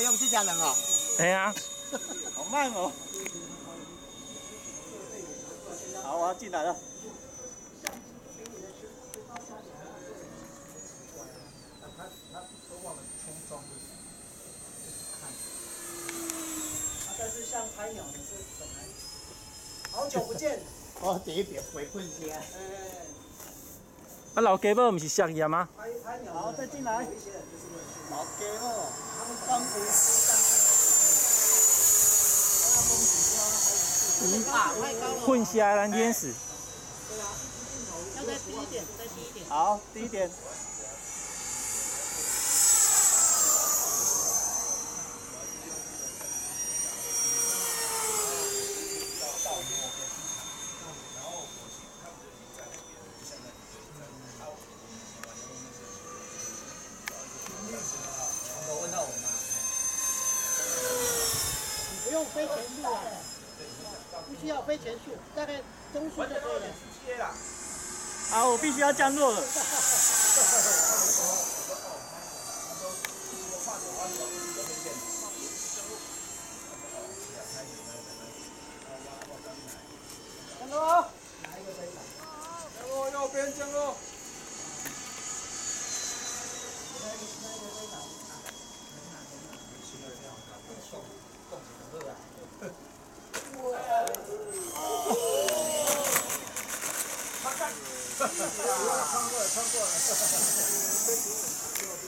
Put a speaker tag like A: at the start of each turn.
A: 不用这家人哦。
B: 哎呀，
C: 好慢哦。好，我要进来了。他都忘了冲撞是什么，就是看。但是像拍鸟的是本来，好久不见。
A: 哦，第一遍回困些。
B: 啊，老家母唔是下夜吗？
C: 拍鸟，好，再进来。
A: 老鸡哦，他们刚回太高了。
B: 混下蓝天使。
A: 对啊，要再低一点，再低一点。
C: 好，低一点。
A: 我问到我妈，你不用飞前速啊，不需要飞前速，大概中速就可以了。
C: 好，我必须要降落了。